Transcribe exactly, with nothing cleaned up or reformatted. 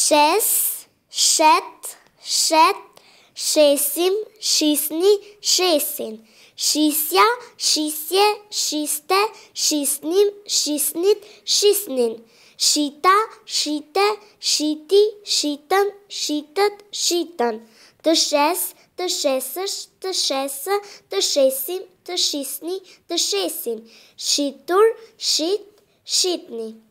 Shes, shet, shet, shesim, shisni, shesin. Shisja, shisje, shiste, shisnim, shisnit, shisnin. Shita, shite, shiti, shitën, shitët, shitën. Të shes, të shesësh, të shesë, të shesim, të shisni, të shesin. Shitur, shit, shitni.